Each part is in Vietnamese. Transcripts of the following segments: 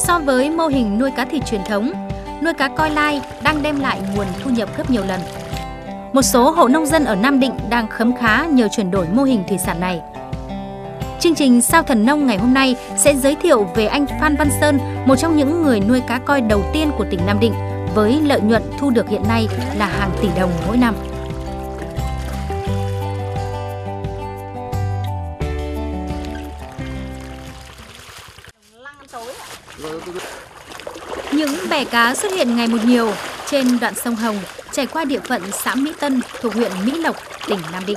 So với mô hình nuôi cá thịt truyền thống, nuôi cá coi lai đang đem lại nguồn thu nhập gấp nhiều lần. Một số hộ nông dân ở Nam Định đang khấm khá nhờ chuyển đổi mô hình thủy sản này. Chương trình Sao Thần Nông ngày hôm nay sẽ giới thiệu về anh Phan Văn Sơn, một trong những người nuôi cá coi đầu tiên của tỉnh Nam Định, với lợi nhuận thu được hiện nay là hàng tỷ đồng mỗi năm. Những bè cá xuất hiện ngày một nhiều trên đoạn sông Hồng chảy qua địa phận xã Mỹ Tân thuộc huyện Mỹ Lộc, tỉnh Nam Định.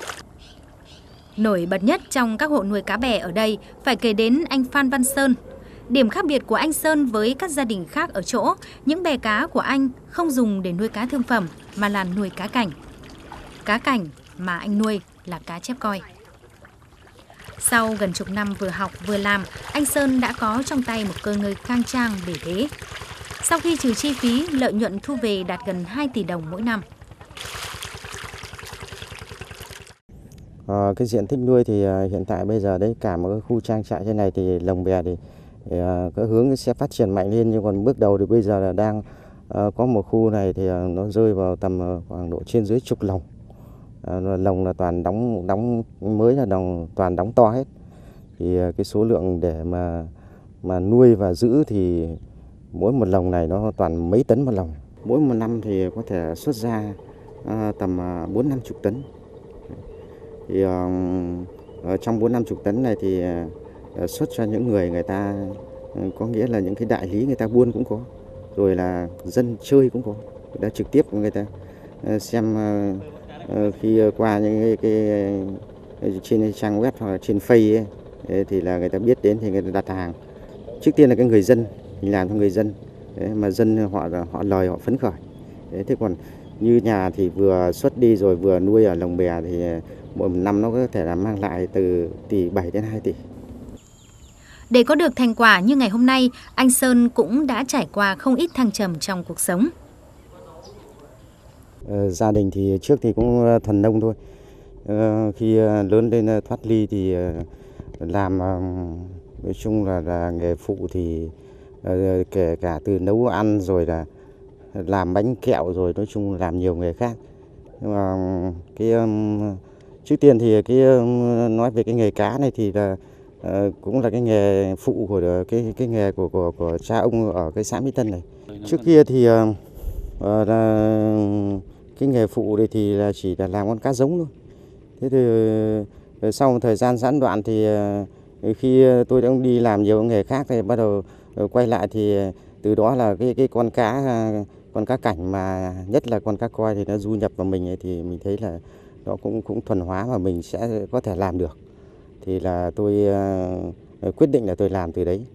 Nổi bật nhất trong các hộ nuôi cá bè ở đây phải kể đến anh Phan Văn Sơn. Điểm khác biệt của anh Sơn với các gia đình khác ở chỗ, những bè cá của anh không dùng để nuôi cá thương phẩm mà là nuôi cá cảnh. Cá cảnh mà anh nuôi là cá chép coi. Sau gần chục năm vừa học vừa làm, anh Sơn đã có trong tay một cơ ngơi khang trang bể thế. Sau khi trừ chi phí, lợi nhuận thu về đạt gần 2 tỷ đồng mỗi năm. Cái diện tích nuôi thì hiện tại bây giờ đấy, cả một cái khu trang trại trên này thì lồng bè thì cái hướng sẽ phát triển mạnh lên, nhưng còn bước đầu thì bây giờ là đang có một khu này thì nó rơi vào tầm khoảng độ trên dưới chục lồng. Lồng là toàn đóng mới, là toàn đóng to hết. Thì cái số lượng để mà nuôi và giữ thì mỗi một lồng này nó toàn mấy tấn một lồng. Mỗi một năm thì có thể xuất ra tầm 4-50 tấn. Thì trong 4-50 tấn này thì xuất cho những người ta, có nghĩa là những cái đại lý người ta buôn cũng có, rồi là dân chơi cũng có, người ta trực tiếp người ta xem khi qua những cái trên trang web hoặc là trên Face ấy, thì là người ta biết đến thì người ta đặt hàng. Trước tiên là cái người dân, mình làm cho người dân, mà dân họ lời họ phấn khởi. Thế còn như nhà thì vừa xuất đi rồi vừa nuôi ở lồng bè thì mỗi năm nó có thể là mang lại từ tỷ 7 đến 2 tỷ. Để có được thành quả như ngày hôm nay, anh Sơn cũng đã trải qua không ít thăng trầm trong cuộc sống. Gia đình thì trước thì cũng thuần nông thôi. Khi lớn lên thoát ly thì làm, nói chung là nghề phụ thì kể cả từ nấu ăn rồi là làm bánh kẹo, rồi nói chung làm nhiều nghề khác. Nhưng mà cái trước tiên thì nói về cái nghề cá này thì là cũng là cái nghề phụ của cái nghề của cha ông ở cái xã Mỹ Tân này. Trước kia thì là cái nghề phụ này thì là chỉ là làm con cá giống thôi. Thế thì sau một thời gian gián đoạn thì khi tôi đã đi làm nhiều nghề khác thì bắt đầu quay lại, thì từ đó là cái con cá cảnh, mà nhất là con cá coi thì nó du nhập vào mình ấy, thì mình thấy là nó cũng thuần hóa mà mình sẽ có thể làm được. Thì là tôi quyết định là tôi làm từ đấy.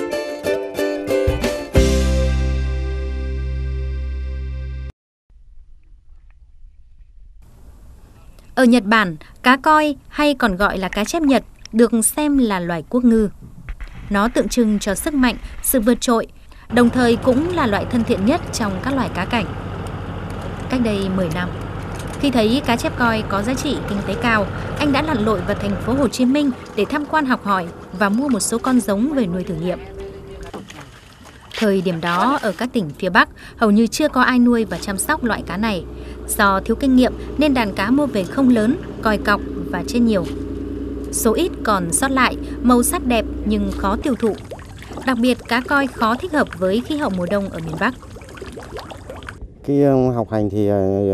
Ở Nhật Bản, cá coi hay còn gọi là cá chép Nhật được xem là loài quốc ngư. Nó tượng trưng cho sức mạnh, sự vượt trội, đồng thời cũng là loại thân thiện nhất trong các loài cá cảnh. Cách đây 10 năm, khi thấy cá chép coi có giá trị kinh tế cao, anh đã lặn lội vào thành phố Hồ Chí Minh để tham quan học hỏi và mua một số con giống về nuôi thử nghiệm. Thời điểm đó, ở các tỉnh phía Bắc, hầu như chưa có ai nuôi và chăm sóc loại cá này. Do thiếu kinh nghiệm nên đàn cá mua về không lớn, còi cọc và chết nhiều. Số ít còn sót lại, màu sắc đẹp nhưng khó tiêu thụ. Đặc biệt, cá coi khó thích hợp với khí hậu mùa đông ở miền Bắc. Khi học hành thì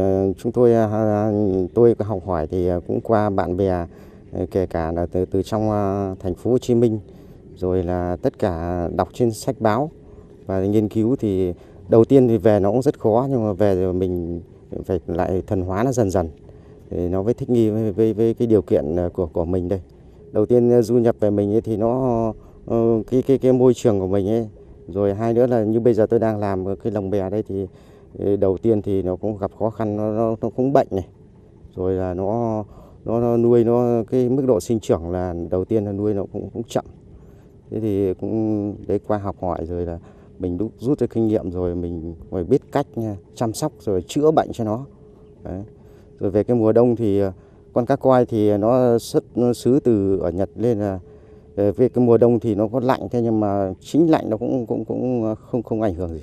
tôi học hỏi thì cũng qua bạn bè, kể cả là từ trong thành phố Hồ Chí Minh, rồi là tất cả đọc trên sách báo và nghiên cứu. Thì đầu tiên thì về nó cũng rất khó, nhưng mà về rồi mình phải lại thuần hóa nó dần dần để nó mới thích nghi với cái điều kiện của mình đây. Đầu tiên du nhập về mình ấy, thì nó cái môi trường của mình ấy, rồi hai nữa là như bây giờ tôi đang làm cái lồng bè đây thì đầu tiên thì nó cũng gặp khó khăn, nó cũng bệnh này, rồi là nó nuôi nó cái mức độ sinh trưởng là đầu tiên là nuôi nó cũng chậm. Thế thì cũng đấy, qua học hỏi rồi là mình rút ra kinh nghiệm, rồi mình phải biết cách chăm sóc rồi chữa bệnh cho nó. Đấy. Rồi về cái mùa đông thì con cá coi thì nó xuất xứ từ ở Nhật lên là Về cái mùa đông thì nó có lạnh, thế nhưng mà chính lạnh nó cũng không ảnh hưởng gì.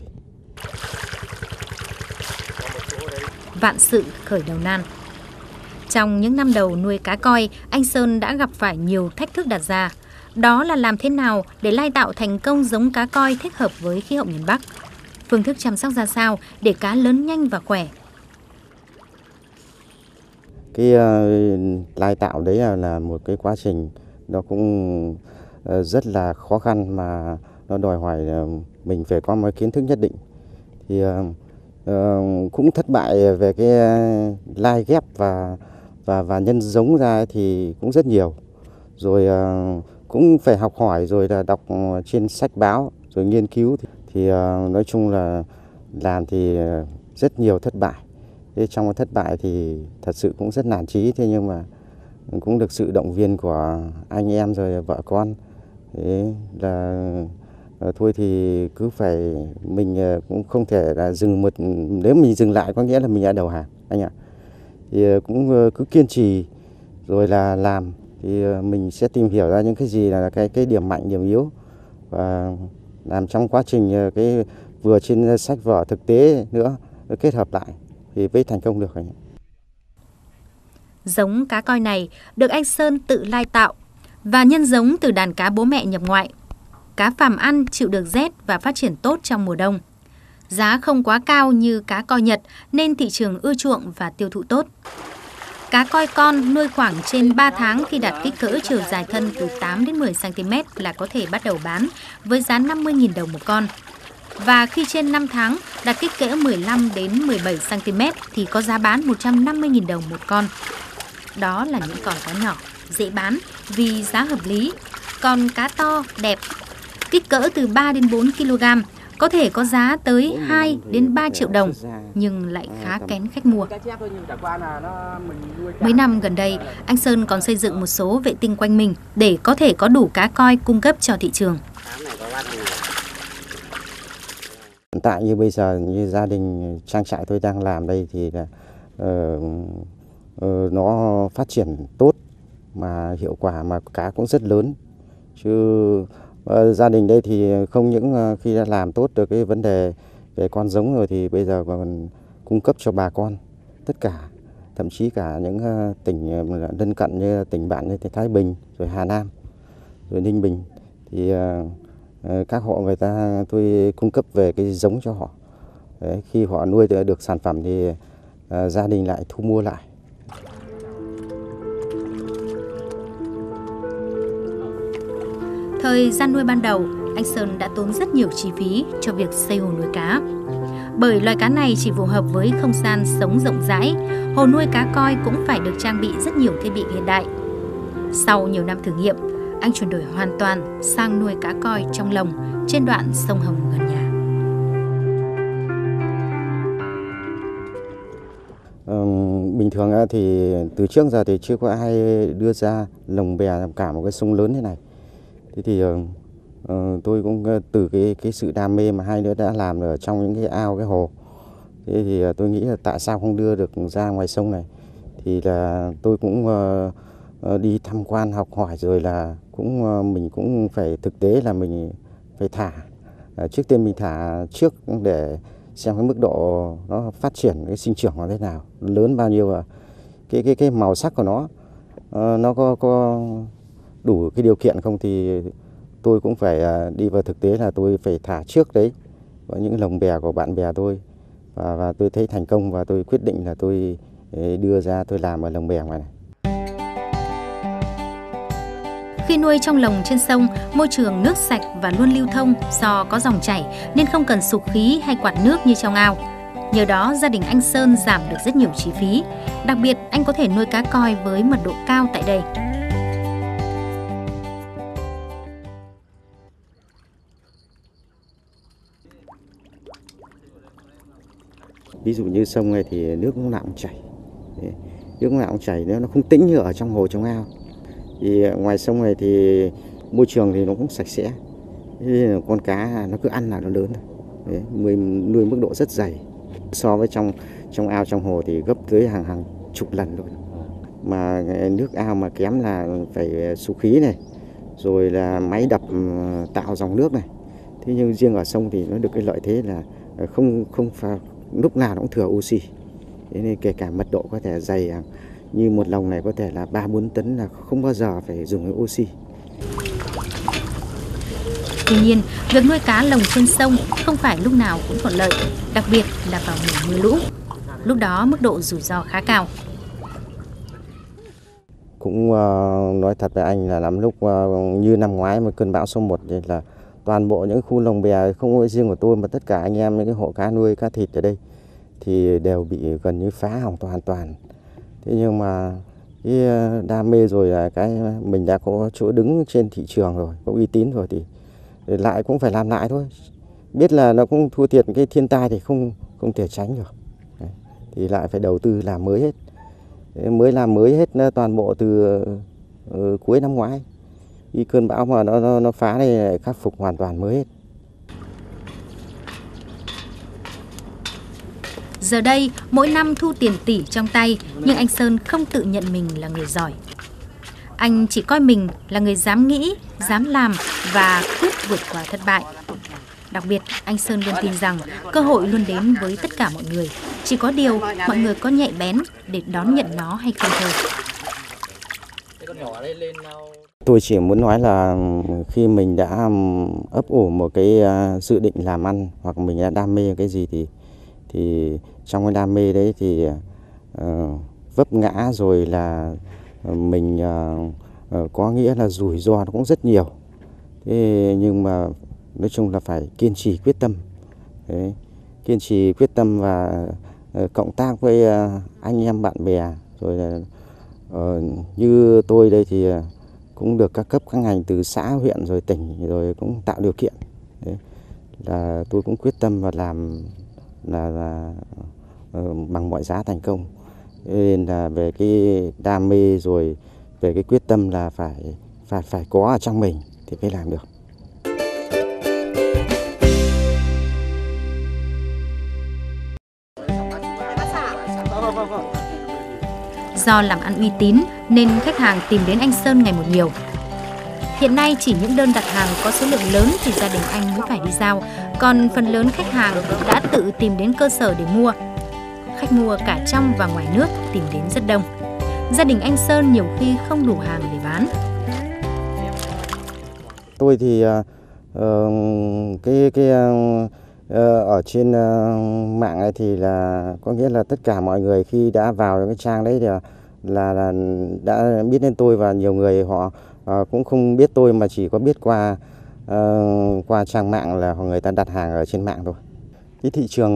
Vạn sự khởi đầu nan. Trong những năm đầu nuôi cá koi, anh Sơn đã gặp phải nhiều thách thức đặt ra. Đó là làm thế nào để lai tạo thành công giống cá koi thích hợp với khí hậu miền Bắc. Phương thức chăm sóc ra sao để cá lớn nhanh và khỏe. Cái lai tạo đấy là một cái quá trình nó cũng rất là khó khăn, mà nó đòi hỏi mình phải có một kiến thức nhất định. Thì cũng thất bại về cái lai ghép và nhân giống ra thì cũng rất nhiều. Rồi cũng phải học hỏi, rồi là đọc trên sách báo, rồi nghiên cứu. Thì nói chung là làm thì rất nhiều thất bại. Thế trong cái thất bại thì thật sự cũng rất nản chí, thế nhưng mà cũng được sự động viên của anh em rồi vợ con. Thế là thôi thì cứ phải, mình cũng không thể là nếu mình dừng lại có nghĩa là mình đã đầu hàng anh ạ. Thì cũng cứ kiên trì rồi là làm, thì mình sẽ tìm hiểu ra những cái gì là cái điểm mạnh, điểm yếu, và làm trong quá trình cái vừa trên sách vở thực tế nữa, kết hợp lại thì mới thành công được anh ạ. Giống cá koi này được anh Sơn tự lai tạo và nhân giống từ đàn cá bố mẹ nhập ngoại. Cá phàm ăn, chịu được rét và phát triển tốt trong mùa đông. Giá không quá cao như cá koi Nhật nên thị trường ưa chuộng và tiêu thụ tốt. Cá koi con nuôi khoảng trên 3 tháng khi đạt kích cỡ chiều dài thân từ 8 đến 10 cm là có thể bắt đầu bán với giá 50.000 đồng một con. Và khi trên 5 tháng đạt kích cỡ 15 đến 17 cm thì có giá bán 150.000 đồng một con. Đó là những con cá nhỏ, dễ bán vì giá hợp lý. Còn cá to, đẹp, kích cỡ từ 3 đến 4 kg, có thể có giá tới 2 đến 3 triệu đồng, nhưng lại khá kén khách mua. Mấy năm gần đây, anh Sơn còn xây dựng một số vệ tinh quanh mình để có thể có đủ cá koi cung cấp cho thị trường. Hiện tại như bây giờ, như gia đình trang trại tôi đang làm đây thì là nó phát triển tốt, mà hiệu quả, mà cá cũng rất lớn. Chứ gia đình đây thì không những khi đã làm tốt được cái vấn đề về con giống rồi, thì bây giờ còn cung cấp cho bà con tất cả, thậm chí cả những tỉnh lân cận như tỉnh bạn như Thái Bình, rồi Hà Nam, rồi Ninh Bình, thì các hộ người ta tôi cung cấp về cái giống cho họ. Đấy, khi họ nuôi được sản phẩm thì gia đình lại thu mua lại. Thời gian nuôi ban đầu, anh Sơn đã tốn rất nhiều chi phí cho việc xây hồ nuôi cá. Bởi loài cá này chỉ phù hợp với không gian sống rộng rãi, hồ nuôi cá koi cũng phải được trang bị rất nhiều thiết bị hiện đại. Sau nhiều năm thử nghiệm, anh chuyển đổi hoàn toàn sang nuôi cá koi trong lồng trên đoạn sông Hồng gần nhà. Bình thường thì từ trước giờ thì chưa có ai đưa ra lồng bè cả một cái sông lớn thế này. Thế thì tôi cũng từ cái sự đam mê mà hai đứa đã làm ở trong những cái ao, cái hồ. Thế thì tôi nghĩ là tại sao không đưa được ra ngoài sông này. Thì là tôi cũng đi tham quan học hỏi, rồi là mình cũng phải thực tế là mình phải thả. Trước tiên mình thả trước để xem cái mức độ nó phát triển, cái sinh trưởng nó thế nào, lớn bao nhiêu, và cái màu sắc của nó có đủ cái điều kiện không, thì tôi cũng phải đi vào thực tế là tôi phải thả trước đấy có những lồng bè của bạn bè tôi, và tôi thấy thành công và tôi quyết định là tôi đưa ra tôi làm ở lồng bè ngoài này. Khi nuôi trong lồng trên sông, môi trường nước sạch và luôn lưu thông do có dòng chảy nên không cần sục khí hay quạt nước như trong ao. Nhờ đó, gia đình anh Sơn giảm được rất nhiều chi phí. Đặc biệt, anh có thể nuôi cá koi với mật độ cao tại đây. Ví dụ như sông này thì nước lúc nào cũng chảy. Nước lúc nào cũng chảy, nó không tĩnh như ở trong hồ, trong ao. Thì ngoài sông này thì môi trường thì nó cũng sạch sẽ. Thế con cá nó cứ ăn là nó lớn. Đấy, nuôi mức độ rất dày. So với trong ao, trong hồ thì gấp tới hàng chục lần luôn. Mà nước ao mà kém là phải sục khí này, rồi là máy đập tạo dòng nước này. Thế nhưng riêng ở sông thì nó được cái lợi thế là không phải lúc nào nó cũng thừa oxy. Thế nên kể cả mật độ có thể dày như một lồng này có thể là 3-4 tấn là không bao giờ phải dùng cái oxy. Tuy nhiên, việc nuôi cá lồng trên sông không phải lúc nào cũng thuận lợi, đặc biệt là vào mùa mưa lũ. Lúc đó mức độ rủi ro khá cao. Cũng nói thật với anh là lắm lúc như năm ngoái một cơn bão số 1 thì là toàn bộ những khu lồng bè không có riêng của tôi mà tất cả anh em những cái hộ cá nuôi cá thịt ở đây thì đều bị gần như phá hỏng hoàn toàn. Thế nhưng mà cái đam mê rồi là cái mình đã có chỗ đứng trên thị trường rồi, có uy tín rồi thì lại cũng phải làm lại thôi. Biết là nó cũng thua thiệt, cái thiên tai thì không thể tránh được. Đấy. Thì lại phải đầu tư làm mới hết. Mới làm mới hết toàn bộ từ cuối năm ngoái. Khi cơn bão mà nó phá này lại khắc phục hoàn toàn mới hết. Giờ đây, mỗi năm thu tiền tỷ trong tay, nhưng anh Sơn không tự nhận mình là người giỏi. Anh chỉ coi mình là người dám nghĩ, dám làm và quyết vượt qua thất bại. Đặc biệt, anh Sơn luôn tin rằng cơ hội luôn đến với tất cả mọi người. Chỉ có điều, mọi người có nhạy bén để đón nhận nó hay không thôi. Tôi chỉ muốn nói là khi mình đã ấp ủ một cái dự định làm ăn hoặc mình đã đam mê cái gì thì trong cái đam mê đấy thì vấp ngã rồi là mình có nghĩa là rủi ro nó cũng rất nhiều. Thế nhưng mà nói chung là phải kiên trì quyết tâm. Đấy, kiên trì quyết tâm và cộng tác với anh em bạn bè rồi là như tôi đây thì cũng được các cấp các ngành từ xã huyện rồi tỉnh rồi cũng tạo điều kiện. Đấy, là tôi cũng quyết tâm và làm là bằng mọi giá thành công. Nên là về cái đam mê rồi về cái quyết tâm là phải có ở trong mình thì mới làm được. Do làm ăn uy tín nên khách hàng tìm đến anh Sơn ngày một nhiều. Hiện nay chỉ những đơn đặt hàng có số lượng lớn thì gia đình anh mới phải đi giao, còn phần lớn khách hàng đã tự tìm đến cơ sở để mua. Khách mua cả trong và ngoài nước tìm đến rất đông. Gia đình anh Sơn nhiều khi không đủ hàng để bán. Tôi thì ở trên mạng này thì là có nghĩa là tất cả mọi người khi đã vào cái trang đấy thì là đã biết đến tôi, và nhiều người họ cũng không biết tôi mà chỉ có biết qua trang mạng là người ta đặt hàng ở trên mạng thôi. Cái thị trường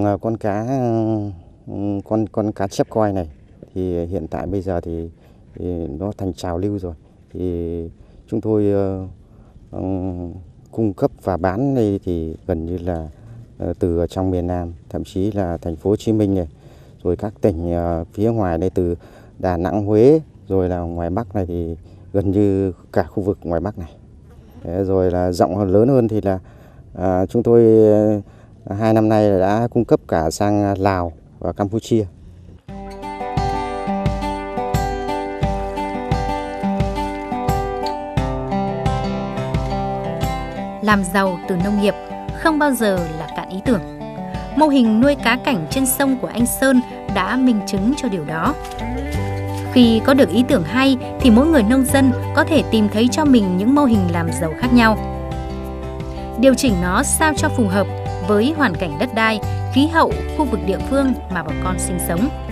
con cá chép coi này thì hiện tại bây giờ thì nó thành trào lưu rồi. Thì chúng tôi cung cấp và bán đây thì gần như là từ ở trong miền Nam, thậm chí là thành phố Hồ Chí Minh này, rồi các tỉnh phía ngoài đây từ Đà Nẵng, Huế, rồi là ngoài Bắc này thì gần như cả khu vực ngoài Bắc này. Rồi là rộng hơn, lớn hơn thì là chúng tôi 2 năm nay đã cung cấp cả sang Lào và Campuchia. Làm giàu từ nông nghiệp không bao giờ là cạn ý tưởng. Mô hình nuôi cá cảnh trên sông của anh Sơn đã minh chứng cho điều đó. Khi có được ý tưởng hay thì mỗi người nông dân có thể tìm thấy cho mình những mô hình làm giàu khác nhau. Điều chỉnh nó sao cho phù hợp với hoàn cảnh đất đai, khí hậu, khu vực địa phương mà bà con sinh sống.